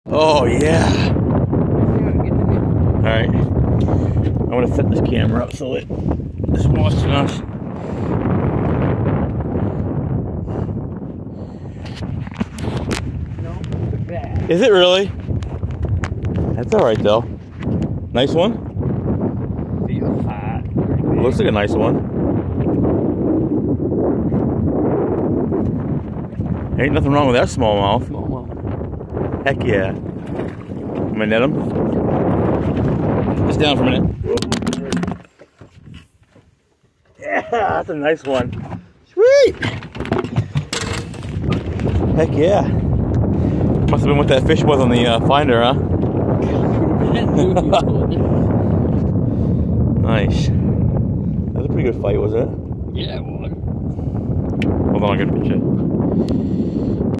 Oh yeah. Alright. I want to set this camera up so it's watching us. No, look at that. Is it really? That's alright though. Nice one? Feels hot. Looks like a nice one. Ain't nothing wrong with that smallmouth. Smallmouth. Heck yeah. I'm gonna net him. Just down for a minute. Yeah, that's a nice one. Sweet! Heck yeah. Must have been what that fish was on the finder, huh? Nice. That was a pretty good fight, wasn't it? Yeah, it was. Hold on, I'll get a picture.